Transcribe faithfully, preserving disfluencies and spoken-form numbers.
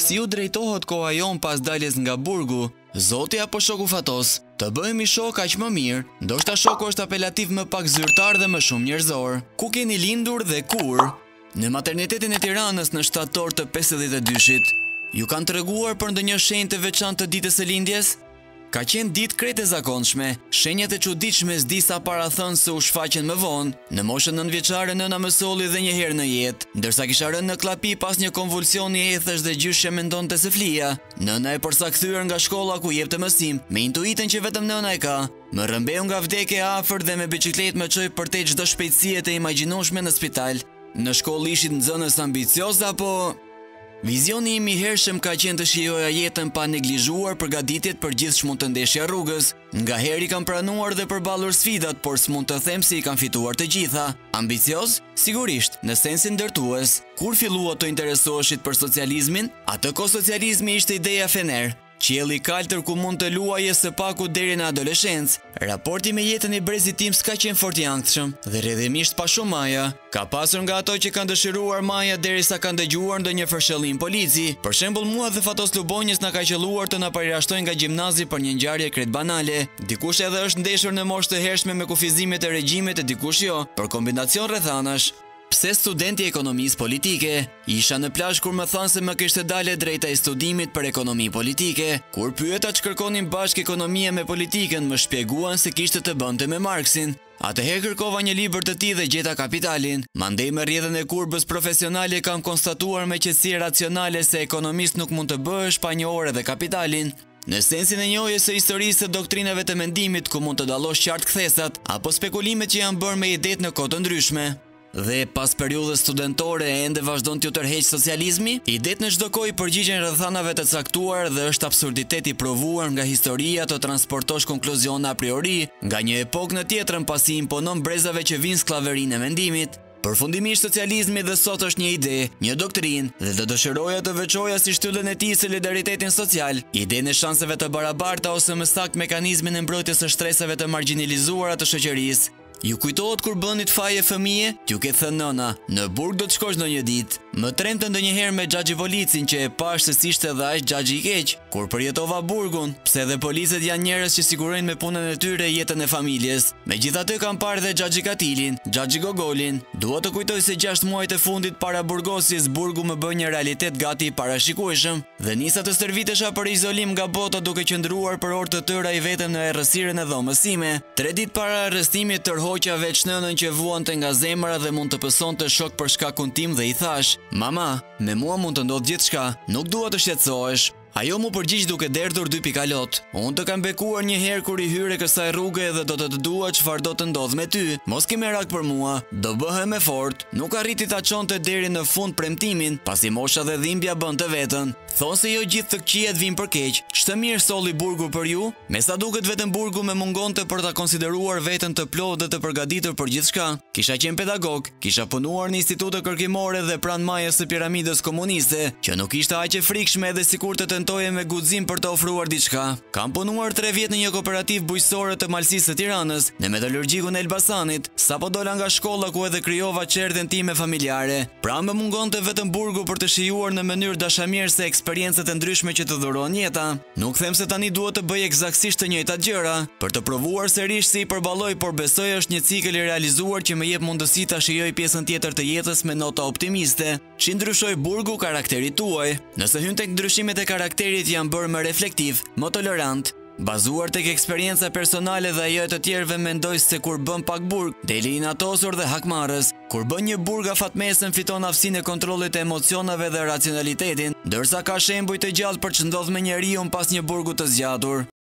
Si u drejtohet koha jon pas daljes nga burgu? Zoti apo shoku fatos? Të bëhemi shok aq më mirë, ndoshta shoku është apelativ më pak zyrtar dhe më shumë njerëzor. Ku keni lindur dhe kur? Në maternitetin e Tiranës në shtator të pesëdhjetë e dyshit. Ju kanë treguar për ndonjë shenjë të veçantë të ditës së lindjes? Ka qenë ditë krejt e zakonshme, shenjat e çuditshme s'di sa para thënë se u shfaqen më vonë. Në moshën nëntëvjeçare nëna më solli dhe një herë në jetë, ndërsa kisha rënë në klapi pas një konvulsioni ethësh dhe gjyshe mendonte se flija. Nëna e përsakthyër nga shkolla ku jepte mësim, me intuitën që vetëm nëna e ka. Më rrëmbeu nga vdekje afër dhe me biçikletë më çoi përtej çdo shpejtësie të imagjinueshme në spital. Në shkollë ishit nxënës ambicioz apo... Vizioni im i hershëm ka qenë të shijoja jetën pa neglizhuar përgatitjet për gjithë çmund të ndeshja rrugës. Nga herë i kam pranuar dhe përballur sfidat, por s'mund të them se i kam fituar të gjitha. Ambicioz? Sigurisht, në sensin ndërtues. Kur fillua të interesoheshit për socializmin, atë kohë socializmi ishte ideja fener. Qielli i kaltër ku mund të luaje së paku deri në adoleshencë. Raporti me jetën e brezit tim s'ka qenë fort i ankthshëm dhe rrjedhimisht pa shumë maja. Ka pasur nga ato që kanë dëshiruar maja derisa kanë dëgjuar ndonjë fërshëllim polici. Për shembull, mua dhe Fatos Lubonjës na ka qelluar të na parashtojnë nga gjimnazi për një ngjarje krejt banale. Dikush edhe është ndeshur në moshë të hershme me kufizimet e regjimit e dikush jo, për kombinacion rrethanash. Pse studenti ekonomisë politike? Isha në plazh kur më thanë se më kishte dalë drejta e studimit për ekonomi politike. Kur pyeta që kërkonin bashkë ekonomia me politikën, më shpjeguan se kishte të bënte me Marksin. Atëherë kërkova një libër të tij dhe gjeta Kapitalin. Mandej me rrjedhën e kurbës profesionale kam konstatuar me qetësi racionale se ekonomist nuk mund të bëhesh pa njohur edhe Kapitalin. Në sensin e njohjes së historisë së doktrinave të mendimit ku mund të dallosh qartë kthesat apo spekulimet që janë bërë me idetë në kohë të ndryshme. Dhe pas periudhës studentore ende vazhdon t'ju tërheq socializmi? Idetë në çdo kohë përgjigjen rrethanave të caktuar dhe është absurditet i provuar nga historia të transportosh konkluzione a priori nga një epokë në tjetrën pasi imponon brezave që vinë skllaverinë e mendimit. Përfundimisht socializmi dhe sot është një ide, një doktrinë dhe do dëshiroja të veçoja si shtyllën e tij solidaritetin social, idenë e shanseve të barabarta ose më saktë mekanizmin e mbrojtjes së shtresave të marginalizuara të shoqërisë. Ju kujtohet kur bënit faje fëmije? T'ju ke thënë nëna, në burg do të shkosh ndonjë ditë. Më tremte ndonjëherë me Xhaxhi Volicin që e pash se si ishte dhe aq Xhaxhi i keq. Kur përjetova burgun, pse edhe policët janë njerëz që sigurojnë me punën e tyre jetën e familjes. Megjithatë kam parë dhe Xhaxhi Katilin, Xhaxhi Gogolin. Dua të kujtoj se gjashtë muajt e fundit para burgosjes burgu më bë një realitet gati i parashikueshëm dhe nisa të stërvitesha për izolim nga bota duke qëndruar për orë të tëra i vetëm në errësirën e dhomës sime. Tre ditë para arrestimit tërhoqa veç nënën që vuante nga zemra dhe mund të pësonte shok për shkakun tim dhe i thash: "Mama, me mua mund të ndodh gjithçka, nuk dua të shqetësohesh." Ajo mu përgjigj duke derdhur dy pikalot. Unë të kam bekuar një herë kur i hyre kësaj rruge dhe do të të dua çfarë do të ndodh me ty. Mos ke merak për mua, do bëhem e fort. Nuk arriti ta çonte deri në fund premtimin, pasi mosha dhe dhimbja bën të vetën. Thonë se jo gjithë të këqijet vinë për keq. Ç'të mirë solli burgu për ju? Me sa duket vetëm burgu më mungonte për ta konsideruar veten të plotë dhe të përgatitur për gjithçka. Kisha qenë pedagog, kisha punuar në institute kërkimore dhe pranë majës së piramidës komuniste, që nuk ishte aq e frikshme edhe sikur të tentoje me guxim për të ofruar diçka. Kam punuar tre vjet në një kooperativë bujqësore të Malësisë së Tiranës, në metallurgjikun e Elbasanit, sapo dola nga shkolla ku edhe krijova çerdhen time familjare. Pra më mungonte vetëm burgu për të shijuar në mënyrë dashamirëse eksperiencët e ndryshme që të dhuron jeta. Nuk them se tani duhet të bëj eksaktësisht të njëjtat gjëra, për të provuar sërish si i përballoj, por besoj është një cikël i realizuar që më jep mundësi ta shijoj pjesën tjetër të jetës me nota optimiste. Çi ndryshoi burgu karakterit tuaj? Nëse hyn tek ndryshimet e karakterit janë bërë më reflektiv, më tolerant, bazuar tek eksperienca personale dhe ajo e të tjerëve mendoj se kur bën pak burg, deli inatosur dhe hakmarrës. Kur bën një burg afatmesën fiton aftësinë e kontrollit të emocionave dhe racionalitetin, ndërsa ka shembuj të gjallë për ç'ndodh me njeriu pas një burgu të zgjatur.